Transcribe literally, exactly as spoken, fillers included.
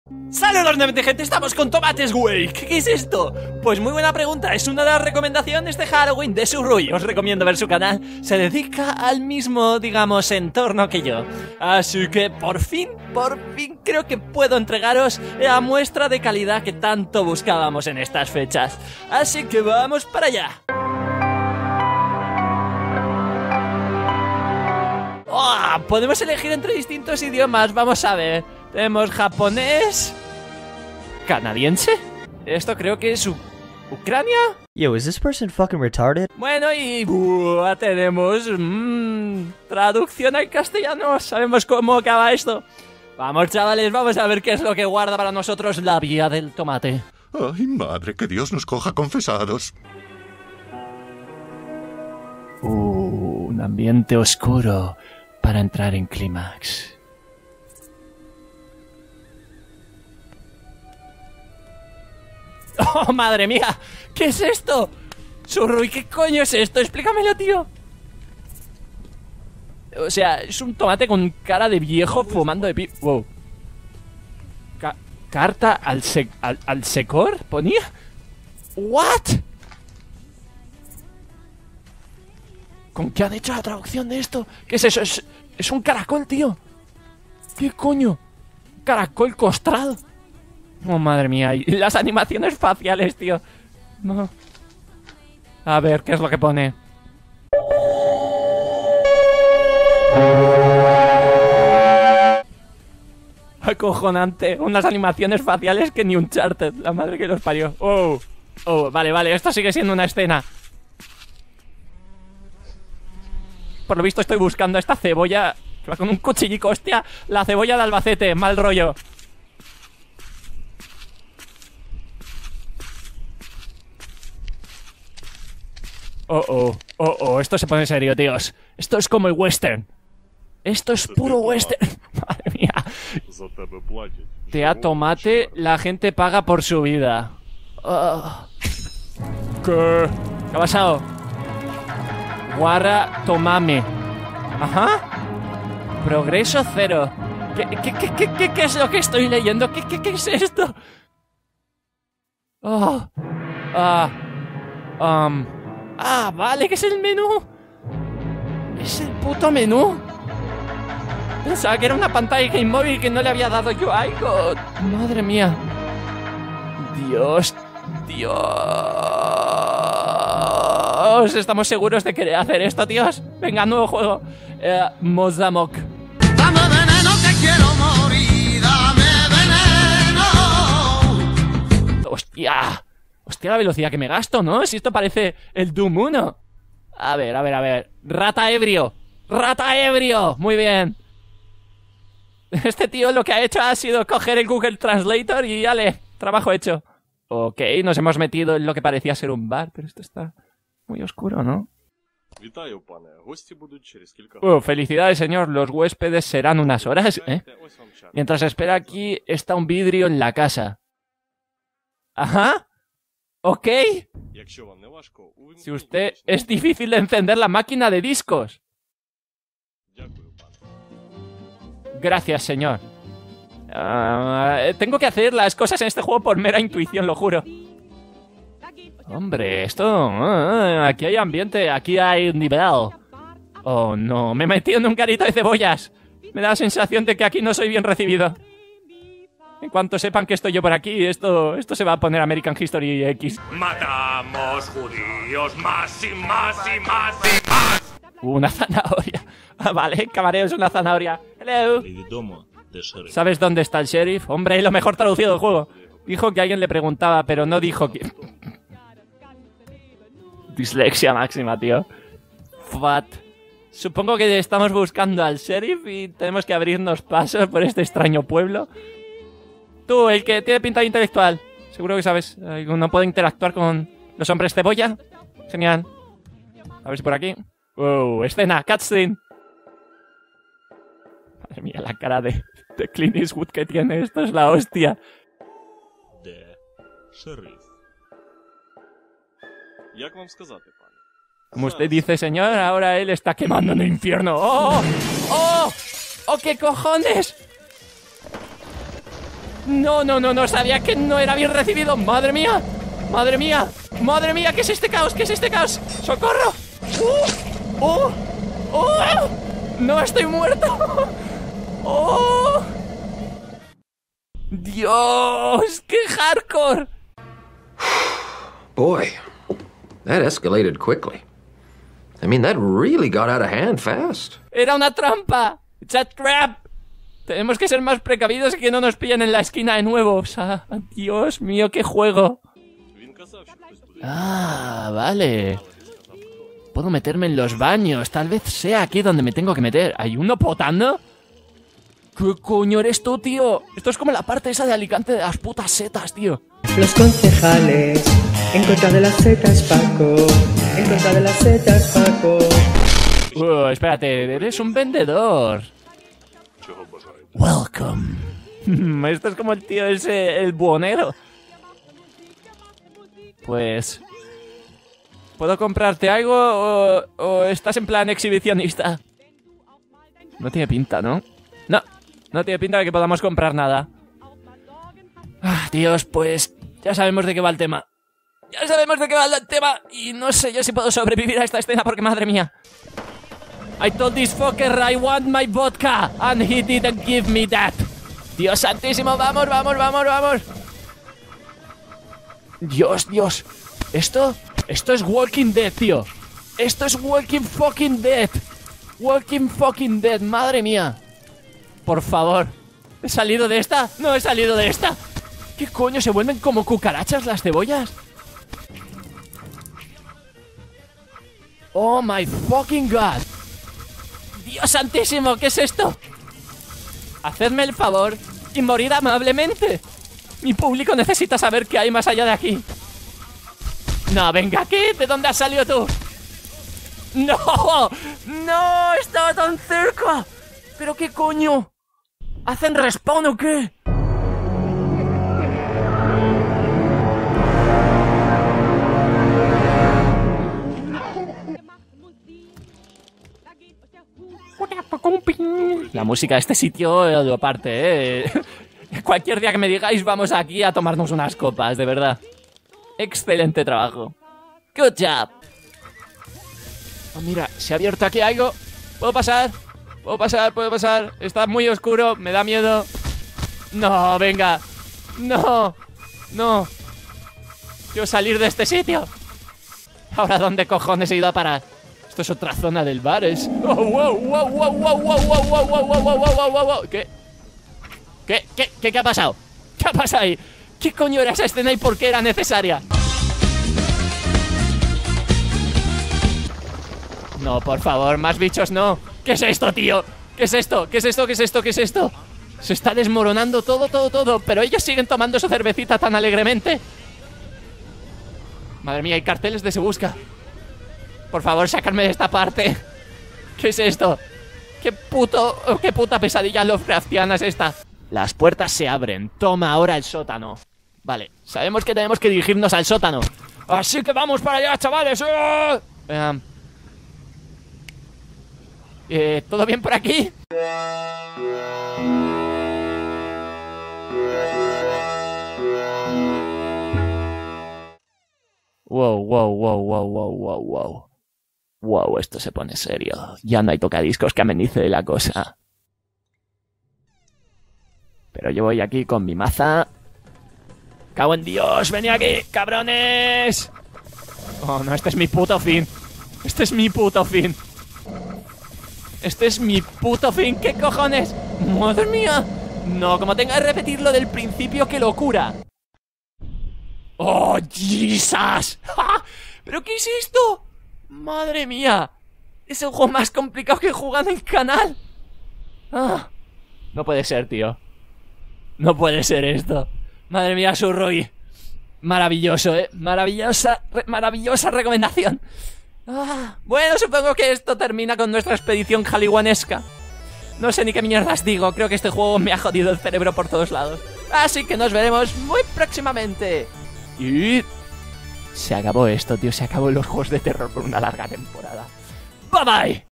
Saludos nuevamente, gente, estamos con Tomates Wake. ¿Qué es esto? Pues muy buena pregunta, es una de las recomendaciones de Halloween de Surrui. Os recomiendo ver su canal, se dedica al mismo, digamos, entorno que yo. Así que por fin, por fin creo que puedo entregaros la muestra de calidad que tanto buscábamos en estas fechas. Así que vamos para allá. Oh, podemos elegir entre distintos idiomas, vamos a ver. Tenemos japonés, canadiense, esto creo que es U Ucrania. Yo, is this person fucking retarded? Bueno, y uh, tenemos mmm, traducción al castellano, sabemos cómo acaba esto. Vamos, chavales, vamos a ver qué es lo que guarda para nosotros la vía del tomate. Ay, madre, que Dios nos coja confesados. Uh, un ambiente oscuro para entrar en clímax. ¡Oh, madre mía! ¿Qué es esto? Surrui, ¿qué coño es esto? Explícamelo, tío. O sea, es un tomate con cara de viejo fumando de pi... Wow. Ca ¿Carta al, sec al, al secor? ¿Ponía? ¿What? ¿Con qué han hecho la traducción de esto? ¿Qué es eso? Es, es un caracol, tío. ¿Qué coño? Caracol costrado. Oh, madre mía, y las animaciones faciales, tío. No. A ver, ¿qué es lo que pone? Acojonante. Unas animaciones faciales que ni Uncharted. La madre que los parió. Oh, oh, vale, vale, esto sigue siendo una escena. Por lo visto estoy buscando a esta cebolla que va con un cuchillico, hostia. La cebolla de Albacete, mal rollo. Oh, oh, oh, oh, esto se pone serio, tíos. Esto es como el western. Esto es puro western. Madre mía. Te a tomate, la gente paga por su vida. Oh. ¿Qué? ¿Qué ha pasado? Guarra tomame. Ajá. Progreso cero. ¿Qué, qué, qué, qué, qué, qué es lo que estoy leyendo? ¿Qué, qué, qué es esto? Oh. Ah. Um. Ah, vale, que es el menú. Es el puto menú. Pensaba que era una pantalla Game Móvil que no le había dado yo algo. Madre mía. Dios. Dios. ¿Estamos seguros de querer hacer esto, tíos? Venga, nuevo juego. Eh, Mozamok. Dame veneno que quiero morir. Dame veneno. Hostia. Hostia, la velocidad que me gasto, ¿no? Si esto parece el Doom uno. A ver, a ver, a ver. Rata ebrio. Rata ebrio. Muy bien. Este tío lo que ha hecho ha sido coger el Google Translator y ya le... Trabajo hecho. Ok, nos hemos metido en lo que parecía ser un bar, pero esto está muy oscuro, ¿no? Oh, felicidades, señor. Los huéspedes serán unas horas, ¿eh? Mientras espera aquí está un vidrio en la casa. Ajá. Ok. Si usted es difícil de encender la máquina de discos. Gracias, señor. Uh, tengo que hacer las cosas en este juego por mera intuición, lo juro. Hombre, esto... Uh, aquí hay ambiente, aquí hay nivel. Oh, no, me he metido en un garito de cebollas. Me da la sensación de que aquí no soy bien recibido. En cuanto sepan que estoy yo por aquí, esto, esto se va a poner American History X. Matamos judíos más y más y más y más. Una zanahoria. Ah, vale, camarero es una zanahoria. Hello. ¿Sabes dónde está el sheriff? Hombre, lo mejor traducido del juego. Dijo que alguien le preguntaba, pero no dijo que... Dislexia máxima, tío. Fat. Supongo que estamos buscando al sheriff y tenemos que abrirnos pasos por este extraño pueblo. Tú, el que tiene pinta de intelectual. Seguro que sabes. No puedo interactuar con los hombres cebolla. Genial. A ver si por aquí. Wow, escena, cutscene. Madre mía, la cara de, de Clint Eastwood que tiene. Esto es la hostia. Como usted dice, señor, ahora él está quemando en el infierno. ¡Oh! ¡Oh! ¡Oh, qué cojones! No, no, no, no, sabía que no era bien recibido. Madre mía, madre mía, madre mía, ¿qué es este caos? ¿Qué es este caos? ¡Socorro! ¡Uh! ¡Uh! ¡Uh! ¡No estoy muerto! ¡Oh! ¡Dios! ¡Qué hardcore! Boy, that escalated quickly. I mean, that really got out of hand fast. ¡Era una trampa! ¡It's a trap! Tenemos que ser más precavidos y que no nos pillen en la esquina de nuevo. O sea, Dios mío, qué juego. Ah, vale. Puedo meterme en los baños. Tal vez sea aquí donde me tengo que meter. ¿Hay uno potando? ¿Qué coño eres tú, tío? Esto es como la parte esa de Alicante de las putas setas, tío. Los concejales, en contra de las setas, Paco. En contra de las setas, Paco. Uh, espérate, eres un vendedor. Welcome. Esto es como el tío ese, el buhonero. Pues... ¿puedo comprarte algo o, o estás en plan exhibicionista? No tiene pinta, ¿no? No, no tiene pinta de que podamos comprar nada. Ah, Dios, pues ya sabemos de qué va el tema. Ya sabemos de qué va el tema. Y no sé yo si puedo sobrevivir a esta escena porque, madre mía. I told this fucker I want my vodka and he didn't give me that. Dios santísimo, vamos, vamos, vamos, vamos. Dios, Dios. Esto, esto es Walking Dead, tío. Esto es Walking fucking Dead. Walking fucking Dead, madre mía. Por favor. ¿He salido de esta? No he salido de esta. ¿Qué coño? ¿Se vuelven como cucarachas las cebollas? Oh my fucking god. Dios santísimo, ¿qué es esto? Hacedme el favor y morid amablemente. Mi público necesita saber qué hay más allá de aquí. No, venga, ¿qué? ¿De dónde has salido tú? ¡No! ¡No! ¡Estaba tan cerca! ¿Pero qué coño? ¿Hacen respawn o qué? La música de este sitio lo aparte, ¿eh? Cualquier día que me digáis vamos aquí a tomarnos unas copas, de verdad. Excelente trabajo. Good job. Oh, mira, se ha abierto aquí algo. ¿Puedo pasar? ¿Puedo pasar? ¿Puedo pasar? Está muy oscuro, me da miedo. No, venga. No. No. Quiero salir de este sitio. Ahora, ¿dónde cojones he ido a parar? Esto es otra zona del bar, es... Oh, wow, wow, wow, wow, wow, wow, wow, wow, wow, wow, wow, wow, wow. ¿Qué? ¿Qué? ¿Qué? ¿Qué? ¿Qué ha pasado? ¿Qué ha pasado ahí? ¿Qué coño era esa escena y por qué era necesaria? No, por favor, más bichos no. ¿Qué es esto, tío? ¿Qué es esto? ¿Qué es esto? ¿Qué es esto? ¿Qué es esto? Se está desmoronando todo, todo, todo. Pero ellos siguen tomando su cervecita tan alegremente. Madre mía, hay carteles de Se Busca. Por favor, sacarme de esta parte. ¿Qué es esto? ¿Qué puto, qué puta pesadilla Lovecraftiana es esta? Las puertas se abren. Toma ahora el sótano. Vale, sabemos que tenemos que dirigirnos al sótano. Así que vamos para allá, chavales. ¡Oh! Eh, eh, ¿Todo bien por aquí? Wow, wow, wow, wow, wow, wow, wow. Wow, esto se pone serio. Ya no hay tocadiscos que amenice la cosa. Pero yo voy aquí con mi maza. ¡Cago en Dios! ¡Venid aquí, cabrones! Oh, no, este es mi puto fin. Este es mi puto fin. Este es mi puto fin. ¿Qué cojones? ¡Madre mía! No, como tenga que repetirlo del principio, ¡qué locura! ¡Oh, Jesus! ¡Ja! ¿Pero qué es esto? ¡Madre mía! Es el juego más complicado que he jugado en el canal. Ah, no puede ser, tío. No puede ser esto. Madre mía, Surrui. Maravilloso, ¿eh? Maravillosa, re maravillosa recomendación. Ah, bueno, supongo que esto termina con nuestra expedición haliwanesca. No sé ni qué mierdas digo. Creo que este juego me ha jodido el cerebro por todos lados. Así que nos veremos muy próximamente. Y... se acabó esto, tío. Se acabó los juegos de terror por una larga temporada. Bye bye.